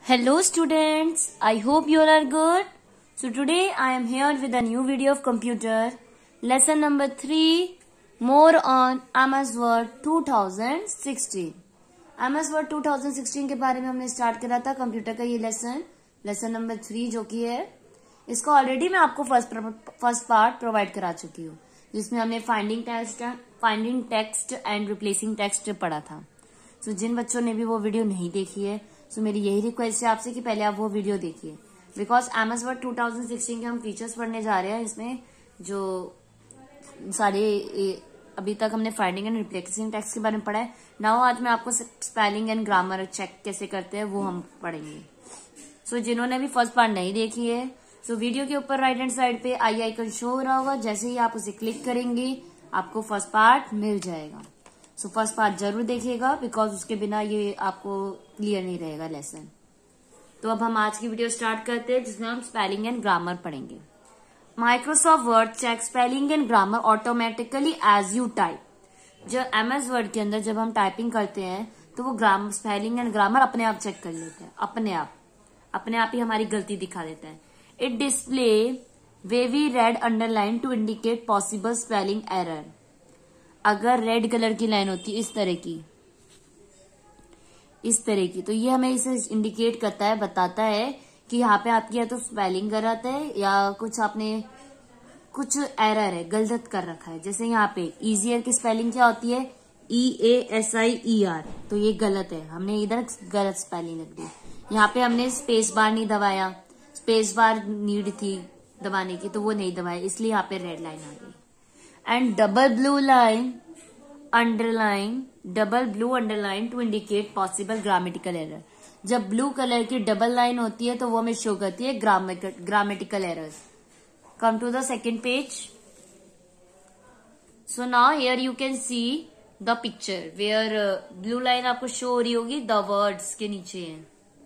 Hello students, I hope you all are good. So today I am here with a new video of computer. Lesson number 3, more on MS Word 2016. MS Word 2016 के बारे में हमने start करा था computer का ये lesson number 3 जो कि है, इसको ऑलरेडी मैं आपको फर्स्ट पार्ट प्रोवाइड करा चुकी हूँ, जिसमें हमने finding text and replacing text पढ़ा था. सो जिन बच्चों ने भी वो वीडियो नहीं देखी है, सो मेरी यही रिक्वेस्ट है आपसे कि पहले आप वो वीडियो देखिए, बिकॉज MS Word 2016 के हम फीचर्स पढ़ने जा रहे हैं. इसमें जो सारे अभी तक हमने फाइंडिंग एंड रिप्लेसिंग टेक्स्ट के बारे में पढ़ा है, नाउ आज मैं आपको स्पेलिंग एंड ग्रामर चेक कैसे करते हैं वो हम पढ़ेंगे. सो जिन्होंने भी फर्स्ट पार्ट नहीं देखी है, सो वीडियो के ऊपर राइट हैंड साइड पे आई आइकन शो हो रहा होगा, जैसे ही आप उसे क्लिक करेंगे आपको फर्स्ट पार्ट मिल जाएगा. सो फर्स्ट पार्ट जरूर देखिएगा, बिकॉज उसके बिना ये आपको क्लियर नहीं रहेगा लेसन. तो अब हम आज की वीडियो स्टार्ट करते हैं, जिसमें हम स्पेलिंग एंड ग्रामर पढ़ेंगे. Microsoft Word check spelling and grammar automatically as you type. जब MS Word के अंदर जब हम टाइपिंग करते हैं तो वो स्पेलिंग एंड ग्रामर अपने आप चेक कर लेते हैं, अपने आप ही हमारी गलती दिखा देता है. It display wavy red underline to indicate possible spelling error. अगर रेड कलर की लाइन होती है इस तरह की, तो ये हमें इसे इंडिकेट करता है, बताता है कि यहाँ पे आपकी या तो स्पेलिंग गलत है या कुछ एरर है, गलत कर रखा है. जैसे यहाँ पे ईजियर की स्पेलिंग क्या होती है, EASIER, तो ये गलत है, हमने इधर गलत स्पेलिंग लिख दी. यहाँ पे हमने स्पेस बार नहीं दबाया, स्पेस बार नीड थी दबाने की तो वो नहीं दबाया, इसलिए यहाँ पे रेड लाइन आ गई. And double blue underline to indicate possible grammatical error. जब ब्लू कलर की डबल लाइन होती है तो वो हमें शो करती है grammatical errors. Come to the second page. So now here you can see the picture where blue line आपको शो हो रही होगी, द वर्ड्स के नीचे है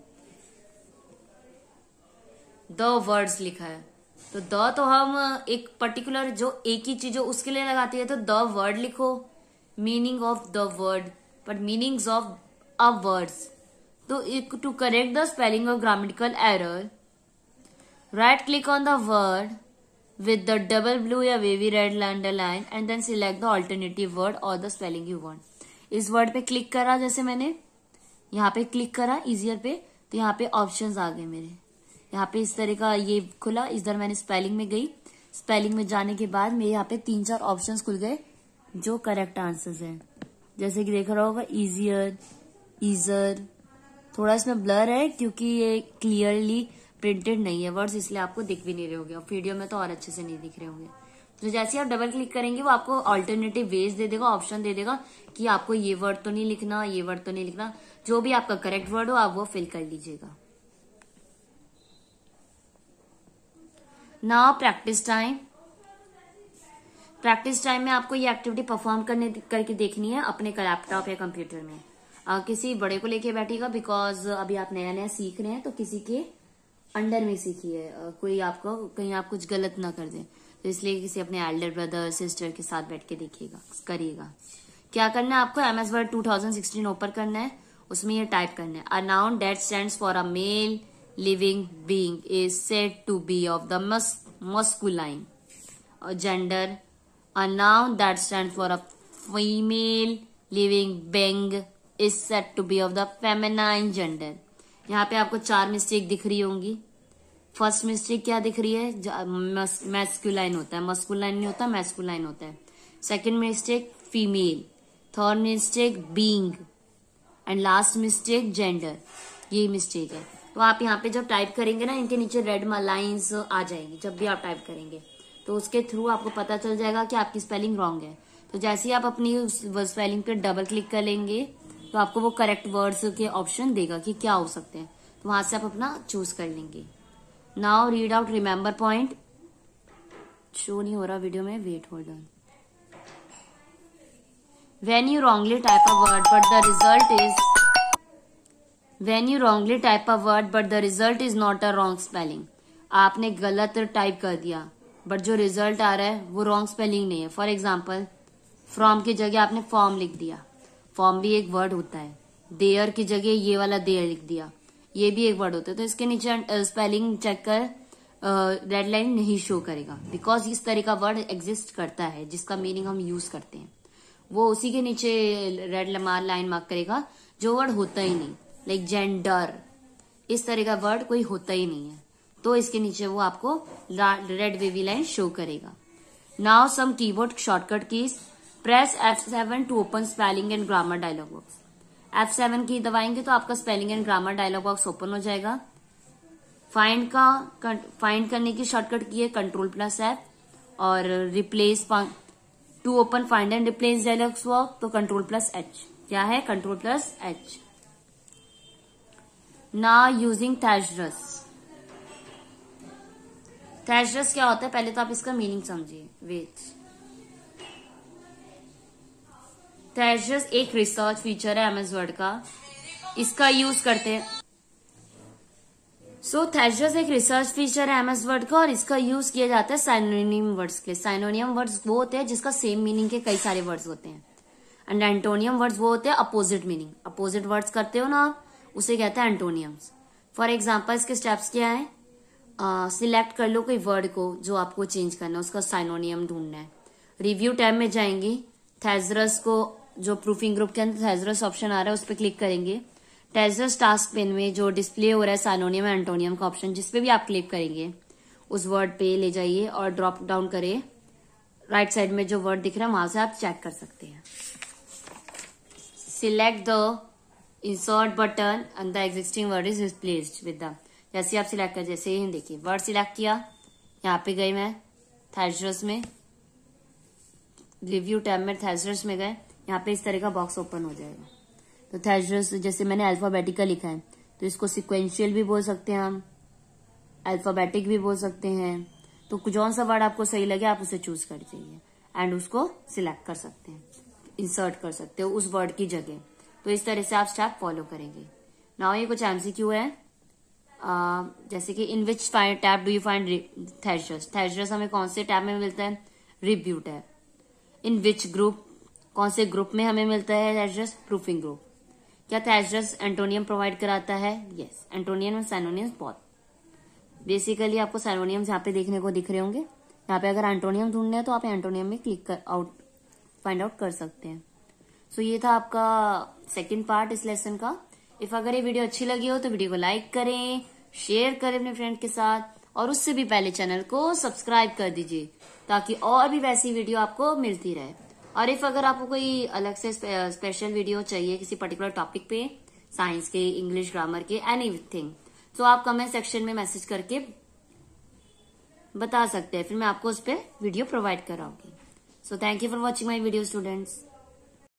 द वर्ड्स लिखा है. तो द तो हम एक पर्टिकुलर जो एक ही चीज हो उसके लिए लगाते हैं, तो द वर्ड लिखो, meaning of the word, but meanings of a words. तो to correct the spelling of grammatical error, right click on the word with the double blue या wavy red underline and then select the alternative word or the spelling you want. इस word पे click करा, जैसे मैंने यहाँ पे click करा easier पे, तो यहाँ पे ऑप्शंस आ गए मेरे. यहाँ पे इस तरह का ये खुला, इधर मैंने स्पेलिंग में गई, स्पेलिंग में जाने के बाद मेरे यहाँ पे 3-4 ऑप्शंस खुल गए जो करेक्ट आंसर्स हैं. जैसे कि देख रहा होगा ईजियर, ईजर. थोड़ा इसमें ब्लर है क्योंकि ये क्लियरली प्रिंटेड नहीं है वर्ड्स, इसलिए आपको दिख भी नहीं रहे होंगे, और वीडियो में तो और अच्छे से नहीं दिख रहे होंगे. तो जैसे ही आप डबल क्लिक करेंगे वो आपको ऑल्टरनेटिव वेज दे देगा, ऑप्शन दे देगा कि आपको ये वर्ड तो नहीं लिखना, ये वर्ड तो नहीं लिखना, जो भी आपका करेक्ट वर्ड हो आप वो फिल कर लीजिएगा. नाउ प्रैक्टिस टाइम में आपको ये एक्टिविटी परफॉर्म करके देखनी है अपने लैपटॉप या कंप्यूटर में. किसी बड़े को लेके बैठिएगा, बिकॉज अभी आप नया नया सीख रहे हैं, तो किसी के अंडर में सीखिए, कोई आपको कहीं आप कुछ गलत ना कर दे, तो इसलिए किसी अपने एल्डर ब्रदर सिस्टर के साथ बैठ के करिएगा. क्या करना है आपको, MS Word 2016 ओपन करना है, उसमें ये टाइप करना है, a noun that stands for a male living being is said to be of the masculine gender. A noun that stands for a female living being is said to be of the feminine gender. यहाँ पे आपको 4 mistake दिख रही होंगी. First mistake क्या दिख रही है, मैस्कुलाइन होता है, मस्कुलाइन नहीं होता, मैस्कुलाइन होता है. Second mistake female, third mistake being, and last mistake gender. ये मिस्टेक है. तो आप यहाँ पे जब टाइप करेंगे ना, इनके नीचे रेड लाइंस आ जाएंगी. जब भी आप टाइप करेंगे तो उसके थ्रू आपको पता चल जाएगा कि आपकी स्पेलिंग रॉन्ग है. तो जैसे ही आप अपनी स्पेलिंग पे डबल क्लिक कर लेंगे तो आपको वो करेक्ट वर्ड्स के ऑप्शन देगा कि क्या हो सकते हैं, तो वहां से आप अपना चूज कर लेंगे. Now read out remember point. Show नहीं हो रहा वीडियो में, wait hold on. When you wrongly type a word but the result is not a wrong spelling. आपने गलत टाइप कर दिया बट जो रिजल्ट आ रहा है वो रॉन्ग स्पेलिंग नहीं है. फॉर एग्जाम्पल, फ्रॉम की जगह आपने फॉर्म लिख दिया, फॉर्म भी एक वर्ड होता है. देयर की जगह ये वाला देयर लिख दिया, ये भी एक वर्ड होता है। तो इसके नीचे स्पेलिंग चेक कर, रेड लाइन नहीं शो करेगा, बिकॉज इस तरह का वर्ड एग्जिस्ट करता है जिसका मीनिंग हम यूज करते हैं, वो उसी के नीचे रेड लाइन मार्क करेगा जो वर्ड होता ही नहीं, लाइक जेंडर, इस तरह का वर्ड कोई होता ही नहीं है, तो इसके नीचे वो आपको रेड वेवी लाइन शो करेगा। Now some keyboard shortcut keys, press F7 to open spelling and grammar dialog box. F7 key दबाएंगे तो आपका spelling and grammar dialog box open हो जाएगा। फाइंड करने की शॉर्टकट की है Ctrl+F, और replace to open find and replace dialog box तो Ctrl+H। क्या है? Ctrl+H। Now using थेजरस। थेजरस क्या होता है पहले तो आप इसका मीनिंग समझिए। वेट, थेजरस एक रिसर्च फीचर है MS वर्ड का, इसका यूज करते हैं। थेजरस एक रिसर्च फीचर है MS वर्ड का और इसका यूज किया जाता है साइनोनिम वर्ड्स के लिए। साइनोनियम वर्ड्स वो होते हैं जिसका सेम मीनिंग के कई सारे वर्ड्स होते हैं, एंड एंटोनियम वर्ड्स वो होते हैं अपोजिट मीनिंग। अपोजिट वर्ड्स करते हो ना आप, उसे कहते हैं एंटोनियम्स। फॉर एग्जाम्पल इसके स्टेप्स क्या है? सिलेक्ट कर लो कोई वर्ड को जो आपको चेंज करना है, उसका साइनोनियम ढूंढना है। रिव्यू टैब में जाएंगे, थेजरस को जो प्रूफिंग ग्रुप के अंदर थेजरस ऑप्शन आ रहा है उस पर क्लिक करेंगे। थेजरस टास्क पेन में जो डिस्प्ले हो रहा है साइनोनियम एंटोनियम का ऑप्शन, जिसपे भी आप क्लिक करेंगे उस वर्ड पे ले जाइए और ड्रॉप डाउन करिए। राइट साइड में जो वर्ड दिख रहा है वहां से आप चेक कर सकते हैं। Select the insert button and the existing word is replaced with the. जैसे आप सिलेक्ट कर, जैसे ही देखिए वर्ड सिलेक्ट किया, यहाँ पे गई मैं थेजरस में, रिव्यू टैब में थेजरस में गए, यहाँ पे इस तरह का बॉक्स ओपन हो जाएगा। तो थेजरस जैसे मैंने अल्फाबेटिकल लिखा है तो इसको सिक्वेंशियल भी बोल सकते हैं हम, अल्फाबेटिक भी बोल सकते हैं। तो कौन सा वर्ड आपको सही लगे आप उसे चूज कर दीजिए एंड उसको सिलेक्ट कर सकते हैं, इंसर्ट कर सकते हो उस वर्ड की जगह। तो इस तरह से आप स्टेप फॉलो करेंगे। नाउ ये कुछ MCQ है, जैसे कि in which tab do you find thesaurus. Thesaurus हमें कौन से टैब में मिलता है? Review tab. In which group, कौन से ग्रुप में हमें मिलता है थेजरस? Proofing group. क्या थेजरस एंटोनियम प्रोवाइड कराता है? यस, एंटोनियम और साइनोनियम बहुत। बेसिकली आपको साइनोनियम्स यहाँ पे देखने को दिख रहे होंगे। यहाँ पे अगर एंटोनियम ढूंढना है तो आप एंटोनियम में क्लिक कर फाइंड आउट कर सकते हैं। सो ये था आपका सेकंड पार्ट इस लेसन का। इफ अगर ये वीडियो अच्छी लगी हो तो वीडियो को लाइक करें, शेयर करें अपने फ्रेंड के साथ, और उससे भी पहले चैनल को सब्सक्राइब कर दीजिए ताकि और भी वैसी वीडियो आपको मिलती रहे। और इफ अगर आपको कोई अलग से स्पेशल वीडियो चाहिए किसी पर्टिकुलर टॉपिक पे, साइंस के, इंग्लिश ग्रामर के, एनीथिंग, तो आप कमेंट सेक्शन में मैसेज करके बता सकते हैं, फिर मैं आपको उस पर वीडियो प्रोवाइड कराऊंगी। So thank you for watching my video students.